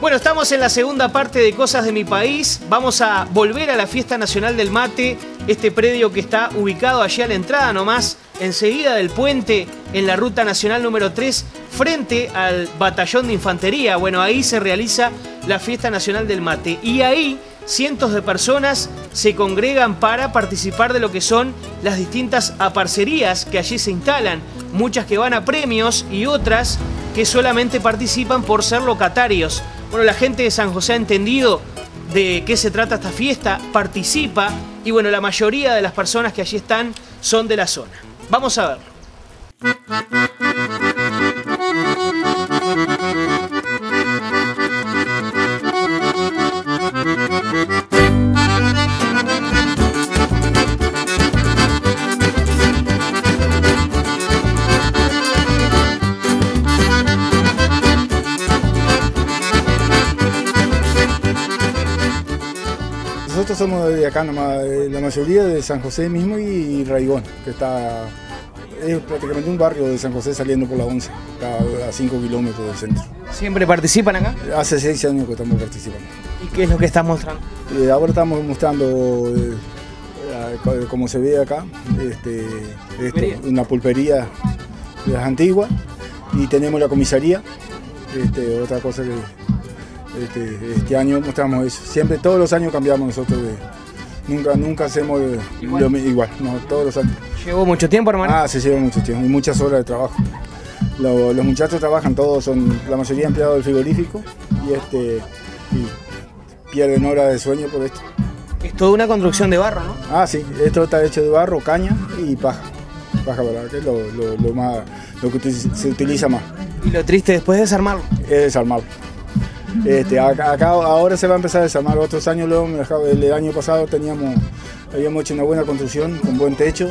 Bueno, estamos en la segunda parte de Cosas de mi País. Vamos a volver a la Fiesta Nacional del Mate, este predio que está ubicado allí a la entrada nomás, enseguida del puente, en la Ruta Nacional número 3, frente al Batallón de Infantería. Bueno, ahí se realiza la Fiesta Nacional del Mate. Y ahí cientos de personas se congregan para participar de lo que son las distintas aparcerías que allí se instalan. Muchas que van a premios y otras que solamente participan por ser locatarios. Bueno, la gente de San José ha entendido de qué se trata esta fiesta, participa y bueno, la mayoría de las personas que allí están son de la zona. Vamos a verlo. Nosotros somos de acá nomás, la mayoría de San José mismo y Raigón, que es prácticamente un barrio de San José saliendo por la 11, está a 5 kilómetros del centro. ¿Siempre participan acá? Hace 6 años que estamos participando. ¿Y qué es lo que estás mostrando? Ahora estamos mostrando, como se ve acá, una pulpería de las antiguas y tenemos la comisaría, otra cosa que... Este año mostramos eso. Siempre, todos los años cambiamos nosotros. Nunca hacemos igual, no, todos los años. ¿Llevó mucho tiempo, hermano? Se lleva mucho tiempo y muchas horas de trabajo. Los muchachos trabajan todos, son la mayoría empleados del frigorífico y pierden horas de sueño por esto. Es toda una construcción de barro, ¿no? Sí, esto está hecho de barro, caña y paja. Paja, ¿verdad? Que es lo que se utiliza más. ¿Y lo triste después de desarmarlo? Es desarmarlo. Acá ahora se va a empezar a desarmar. Otros años, el año pasado habíamos hecho una buena construcción con buen techo.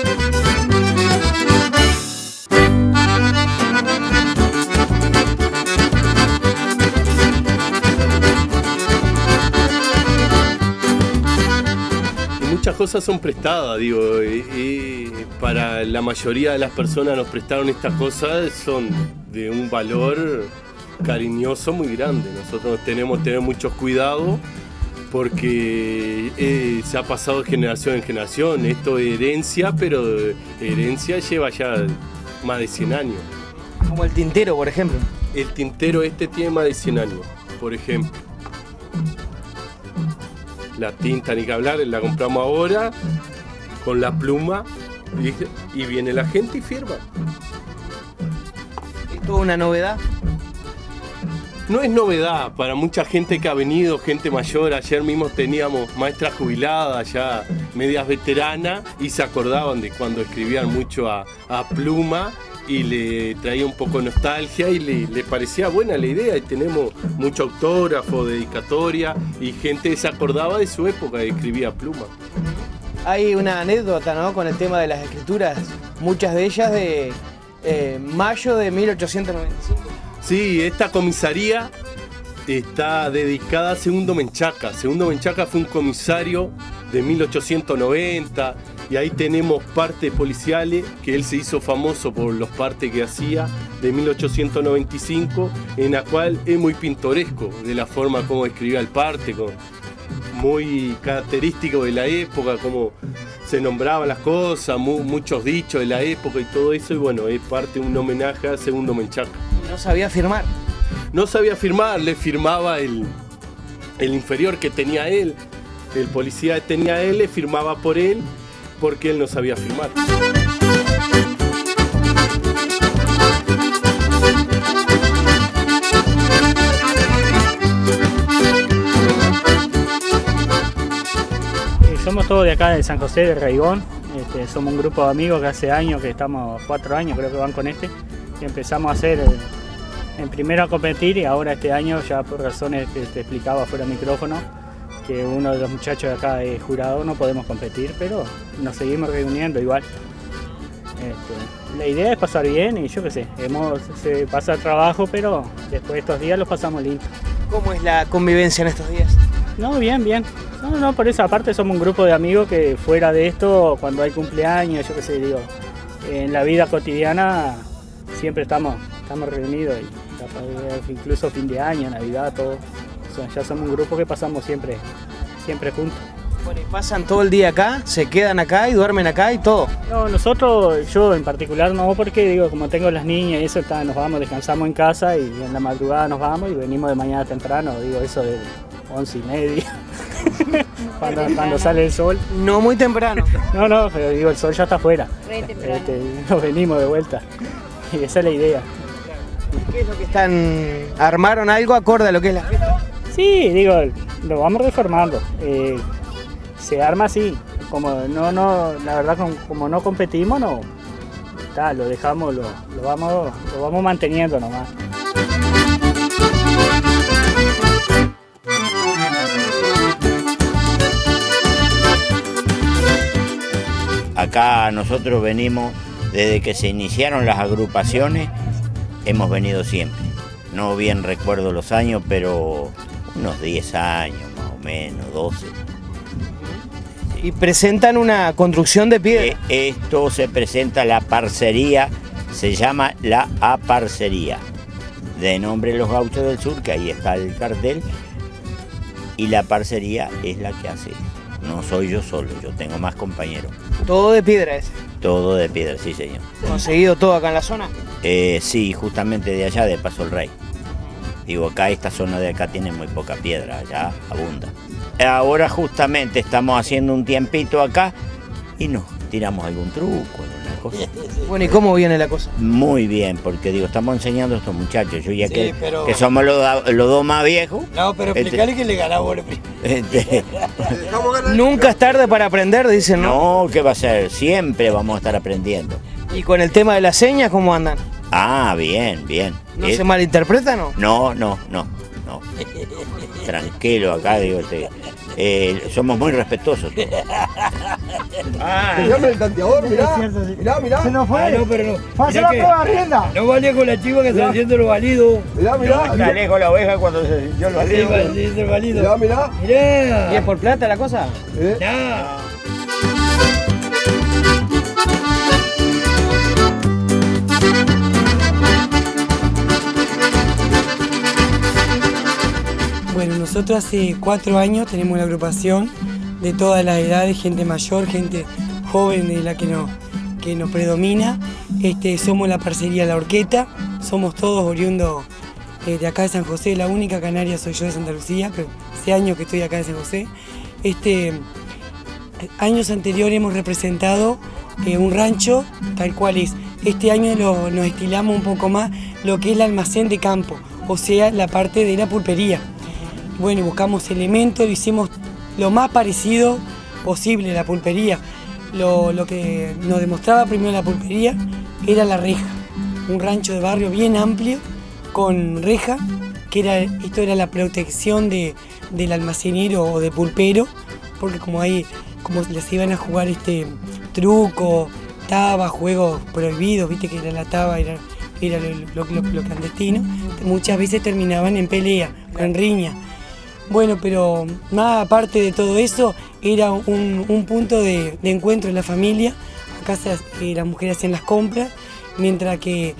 Muchas cosas son prestadas, digo, y para la mayoría de las personas nos prestaron estas cosas, son de un valor cariñoso muy grande. Nosotros tenemos que tener muchos cuidados porque se ha pasado de generación en generación. Esto es herencia, pero herencia lleva ya más de 100 años. Como el tintero, por ejemplo. El tintero tiene más de 100 años, por ejemplo. La tinta, ni que hablar, la compramos ahora con la pluma y viene la gente y firma. ¿Es toda una novedad? No es novedad para mucha gente que ha venido, gente mayor. Ayer mismo teníamos maestras jubiladas, ya medias veteranas, y se acordaban de cuando escribían mucho a pluma y le traía un poco de nostalgia y le parecía buena la idea. Y tenemos mucho autógrafo, dedicatoria y gente que se acordaba de su época que escribía a pluma. Hay una anécdota, ¿no?, con el tema de las escrituras, muchas de ellas de mayo de 1895. Sí, esta comisaría está dedicada a Segundo Menchaca. Segundo Menchaca fue un comisario de 1890 y ahí tenemos partes policiales que él se hizo famoso por los partes que hacía de 1895, en la cual es muy pintoresco de la forma como escribía el parte, muy característico de la época, como se nombraban las cosas, muchos dichos de la época y todo eso, y bueno, es parte de un homenaje a Segundo Menchaca. ¿No sabía firmar? No sabía firmar, le firmaba el inferior que tenía él, el policía que tenía él, le firmaba por él, porque él no sabía firmar. Somos todos de acá de San José, de Raigón. Somos un grupo de amigos que hace años, que estamos 4 años, creo que van con que empezamos a hacer en primero a competir, y ahora este año, ya por razones que te explicaba fuera de micrófono, que uno de los muchachos de acá es jurado, no podemos competir, pero nos seguimos reuniendo igual. La idea es pasar bien y yo qué sé, se pasa el trabajo, pero después de estos días los pasamos lindos. ¿Cómo es la convivencia en estos días? No, bien, bien. No, por esa parte somos un grupo de amigos que fuera de esto, cuando hay cumpleaños, yo qué sé, digo, en la vida cotidiana siempre estamos reunidos y incluso fin de año, Navidad, todo. O sea, ya somos un grupo que pasamos siempre juntos. Bueno, ¿y pasan todo el día acá? ¿Se quedan acá y duermen acá y todo? No, nosotros, yo en particular no, porque digo, como tengo las niñas y eso, nos vamos, descansamos en casa y en la madrugada nos vamos y venimos de mañana temprano, digo, eso de 11:30, cuando sale el sol. No muy temprano. No, pero digo, el sol ya está afuera. Nos venimos de vuelta y esa es la idea. ¿Qué es lo que están? ¿Armaron algo acorde a lo que es la fiesta? Sí, digo, lo vamos reformando. Se arma así, como la verdad como no competimos, no, lo dejamos, lo vamos manteniendo nomás. Acá nosotros venimos, desde que se iniciaron las agrupaciones, hemos venido siempre. No bien recuerdo los años, pero unos 10 años más o menos, 12. Y presentan una construcción de piedra. Esto se presenta la parcería, se llama la aparcería, de nombre Los Gauchos del Sur, que ahí está el cartel, y la parcería es la que hace. No soy yo solo, yo tengo más compañeros. ¿Todo de piedra ese? Todo de piedra, sí señor. ¿Conseguido todo acá en la zona? Sí, justamente de allá, de Paso el Rey. Digo, acá esta zona de acá tiene muy poca piedra, allá abunda. Ahora justamente estamos haciendo un tiempito acá y nos tiramos algún truco, alguna cosa. Bueno, ¿y cómo viene la cosa? Muy bien, porque digo, estamos enseñando a estos muchachos, yo ya sí, que somos los dos más viejos. No, pero explicarle que le ganamos. Nunca es tarde para aprender, dicen, ¿no? No, ¿qué va a ser? Siempre vamos a estar aprendiendo. ¿Y con el tema de las señas, cómo andan? Ah, bien. ¿No se malinterpreta, no? No. Tranquilo acá, digo, somos muy respetuosos todos. Llame el tanteador, mirá. Se nos fue. No, pero no. Pasa la prueba, rienda. No valía con la chiva que se haciendo lo válido. Mirá. Está lejos la oveja cuando se sintió el válido. Mirá. ¿Y es por plata la cosa? No. Bueno, nosotros hace 4 años tenemos una agrupación de todas las edades, gente mayor, gente joven de la que nos predomina. Somos la parcería La Horqueta, somos todos oriundos de acá de San José, la única canaria soy yo de Santa Lucía, pero hace años que estoy acá de San José. Años anteriores hemos representado un rancho tal cual es. Este año nos estilamos un poco más lo que es el almacén de campo, o sea, la parte de la pulpería. Bueno, buscamos elementos, lo hicimos lo más parecido posible a la pulpería. Lo que nos demostraba primero la pulpería era la reja. Un rancho de barrio bien amplio, con reja, esto era la protección del almacenero o de pulpero, porque como les iban a jugar truco, taba, juegos prohibidos, viste que era la taba, era lo clandestino, muchas veces terminaban en pelea, en riña. Bueno, pero más aparte de todo eso, era un punto de encuentro en la familia. Acá las mujeres hacían las compras, mientras que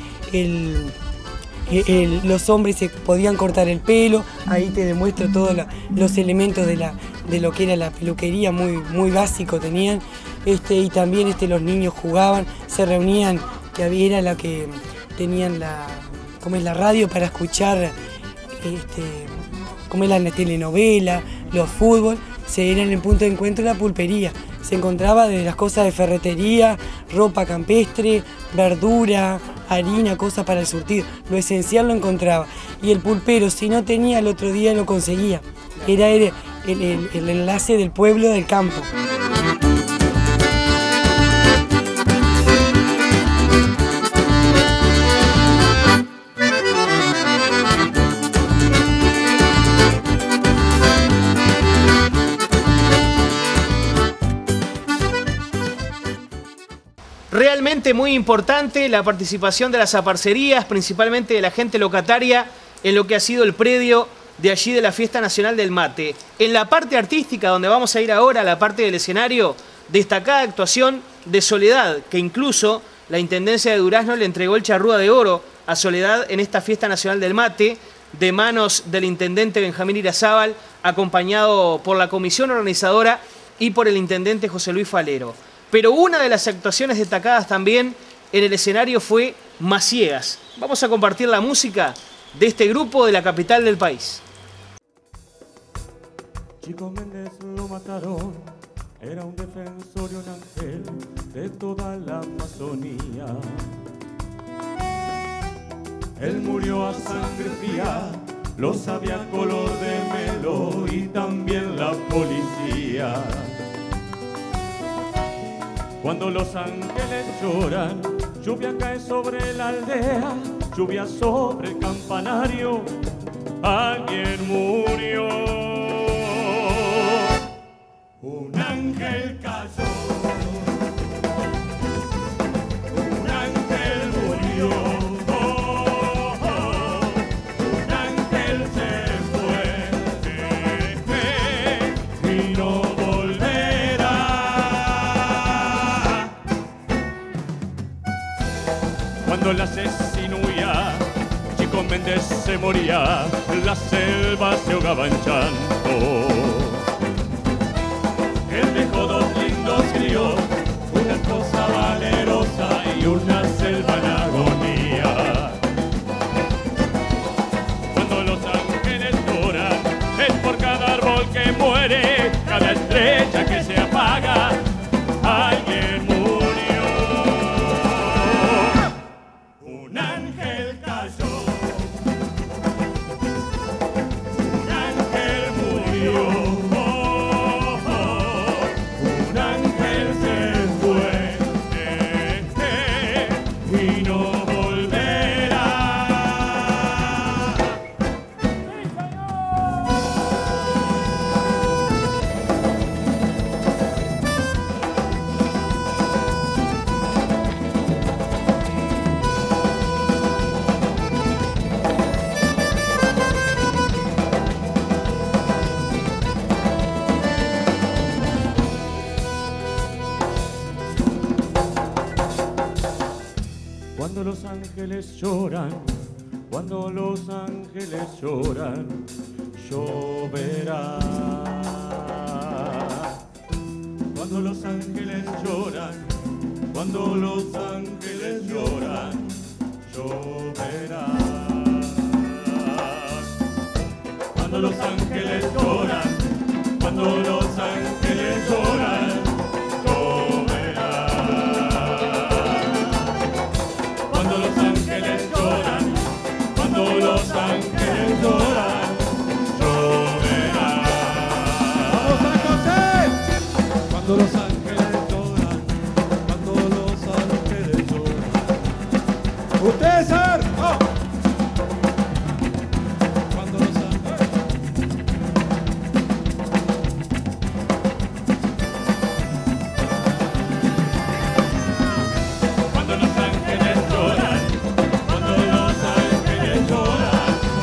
los hombres se podían cortar el pelo. Ahí te demuestro todos los elementos de lo que era la peluquería, muy básico tenían. Y también los niños jugaban, se reunían, que era la que tenían la radio para escuchar como era la telenovela, los fútbol, era en el punto de encuentro la pulpería. Se encontraba de las cosas de ferretería, ropa campestre, verdura, harina, cosas para el surtido. Lo esencial lo encontraba. Y el pulpero, si no tenía, el otro día lo conseguía. Era el enlace del pueblo del campo. Realmente muy importante la participación de las aparcerías, principalmente de la gente locataria, en lo que ha sido el predio de allí de la Fiesta Nacional del Mate. En la parte artística, donde vamos a ir ahora, la parte del escenario, destacada actuación de Soledad, que incluso la Intendencia de Durazno le entregó el Charrúa de Oro a Soledad en esta Fiesta Nacional del Mate, de manos del intendente Benjamín Irazábal, acompañado por la comisión organizadora y por el intendente José Luis Falero. Pero una de las actuaciones destacadas también en el escenario fue Maciegas. Vamos a compartir la música de este grupo de la capital del país. Chico Méndez lo mataron, era un defensor y un ángel de toda la Amazonía. Él murió a sangre fría, lo sabía color de melo y también la policía. Cuando los ángeles lloran, lluvia cae sobre la aldea, lluvia sobre el campanario, alguien murió. Un ángel cayó, un ángel murió, un ángel se fue y no volverá. Cuando el asesino huía, Chico Méndez se moría, la selva se ahogaba en llanto. Él dejó dos lindos críos, una esposa valerosa y una selva en agonía. Cuando los ángeles lloran, es por cada árbol que muere, cada estrella que se apaga, alguien murió. Un ángel cayó, un ángel murió. Cuando los ángeles lloran, cuando los ángeles lloran, lloverá. Cuando los ángeles lloran, cuando los ángeles lloran, lloverá. Cuando los ángeles lloran, cuando los ángeles lloran, los ángeles lloran, lloverá. ¡Vamos a José! Cuando los ángeles lloran, cuando los ángeles lloran. ¡Ustedes saben! ¡Oh! Cuando los ángeles... Cuando los ángeles lloran, cuando los ángeles lloran.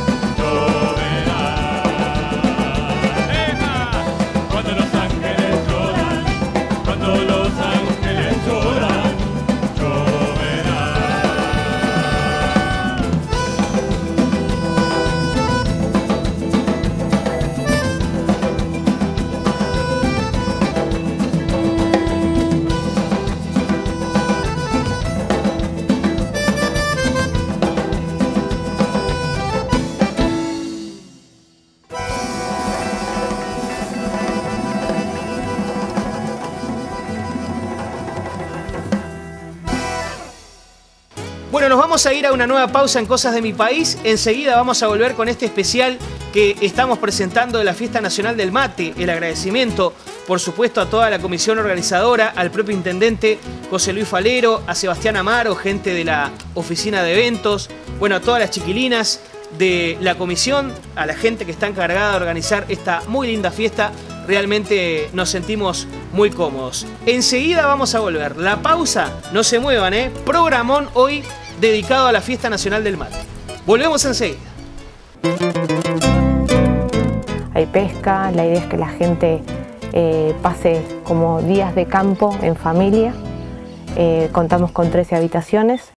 Bueno, nos vamos a ir a una nueva pausa en Cosas de mi País. Enseguida vamos a volver con este especial que estamos presentando de la Fiesta Nacional del Mate. El agradecimiento, por supuesto, a toda la comisión organizadora, al propio intendente José Luis Falero, a Sebastián Amaro, gente de la oficina de eventos, bueno, a todas las chiquilinas de la comisión, a la gente que está encargada de organizar esta muy linda fiesta. Realmente nos sentimos muy cómodos. Enseguida vamos a volver. La pausa, no se muevan, Programón hoy dedicado a la Fiesta Nacional del Mate. Volvemos enseguida. Hay pesca, la idea es que la gente pase como días de campo en familia. Contamos con 13 habitaciones.